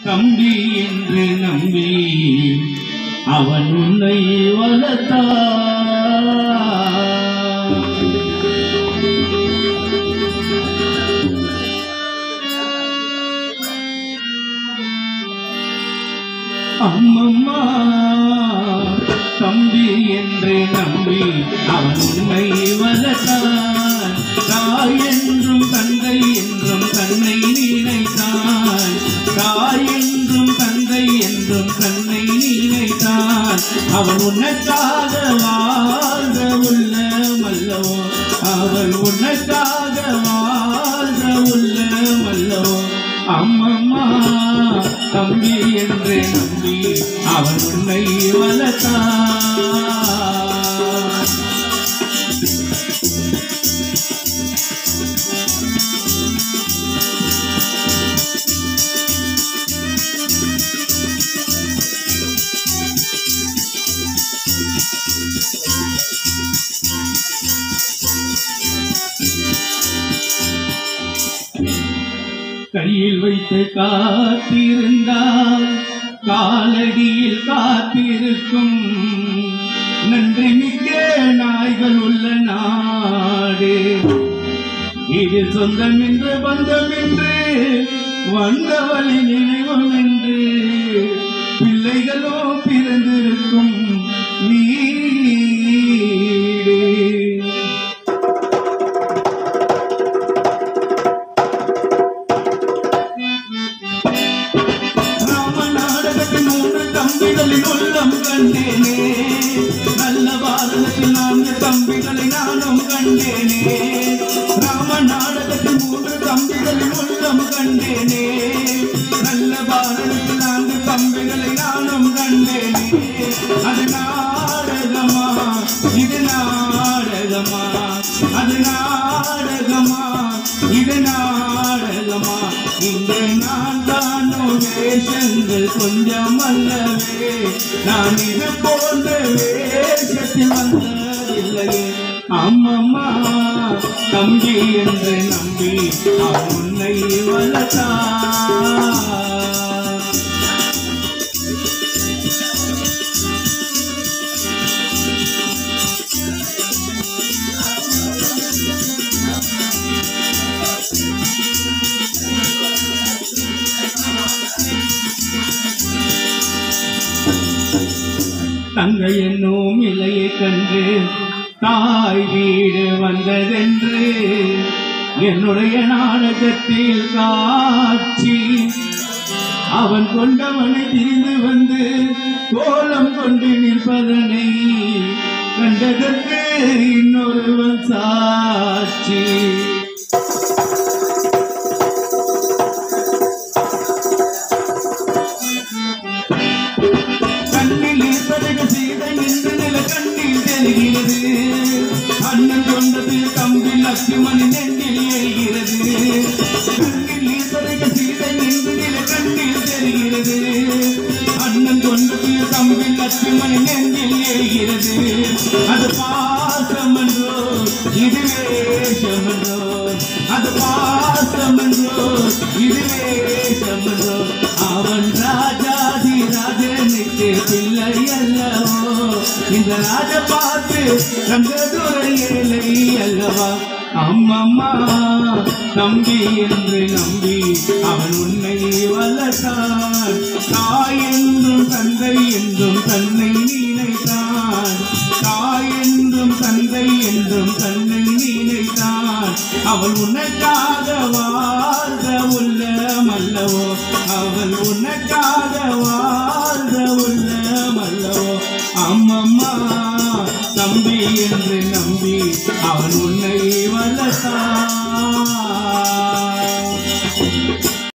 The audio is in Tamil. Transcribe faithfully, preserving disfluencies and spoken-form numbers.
தம்பி என்று நம்பி அவன் உன்னை வளர்த்தான். அம்மம்மா தம்பி என்று நம்பி அவன் உன்னை வளர்த்தான். தாய் என்றும் தந்தை என்றும் தன்னை நினைத்தான். தாய் என்றும் தந்தை என்றும் தன்னை நினைத்தான். அவன் உனக்காக வாழ்ந்த உள்ளமல்லவோ, அவள் உனக்காக வாழ்ந்த உள்ளமல்லவோ. அம்மம்மா தம்பி என்று நம்பி அவன் உன்னை வளர்த்தான். கையில் வைத்து காத்திருந்தால் காலடியில் காத்திருக்கும். நன்றி மிக்க நாய்கள் உள்ள நாடு இது. சொந்தம் என்று பந்தம் என்று வந்தவழி நினைவம் என்று பிள்ளைகளோ பிறந்திருக்கும் வீடு. தம்பிகளின் உள்ளம் கண்டேனே, நல்ல பாரதத்தில் நான்கு தம்பிகளை நானும் கண்டேனே. ராம நாடகத்தில் மூன்று தம்பிகளின் உள்ளம் கண்டேனே, நல்ல பாரதத்தில் நான்கு தம்பிகளை நானும் கண்டேனே. அது நாடகமா இது நாடகமா, அது நாடகமா இது நாடகமா. இங்கு நான் தானோ வேஷங்கள் கொஞ்சம் அல்லவே, நான் இது போன்ற வேஷத்தில் வந்ததில்லையே. அம்மம்மா தம்பி என்று நம்பி அவன் உன்னை வளர்த்தான். தங்கை என்னும் இலையை கண்டு தாய் வீடு வந்ததென்று என்னுடைய நாடகத்தில் காட்சி. அவன் கொண்டவனை திரிந்து வந்து கோலம் கொண்டு நிற்பதனை கண்டதற்கு இன்னொருவன் சாட்சி. அண்ணன் கொண்டது தம்பி லட்சுமணி நெஞ்சில் எழுகிறது. கண்ணில் ஈஸ்வரக சீதை என்று நில கண்ணில் தெரிகிறது. அண்ணன் கொண்டது தம்பி லட்சுமணி நெஞ்சில் எழுகிறது. அது பாசமன்றோ இது வேஷமன்றோ, அது பாசமன்றோ இது வேஷமன்றோ. அவன் ராஜாதி ராஜனுக்கு பிள்ளை அல்லவோ, இந்த ராஜ பார்த்து கண்டதுரை ஏழை அல்லவா. அம்மம்மா தம்பி என்று நம்பி அவன் உன்னை வளர்த்தான். தாய் என்றும் தந்தை என்றும் தன்னை நினைத்தான். தாய் என்றும் தந்தை என்றும் தன்னை நினைத்தான். அவள் உனக்காக வாழ்ந்த உள்ளமல்லவோ, அவள் உனக்காக வாழ்ந்த உள்ளமல்லவோ. அம்மம்மா தம்பி என்று நம்பி அவன் உன்னை வளர்த்தான்.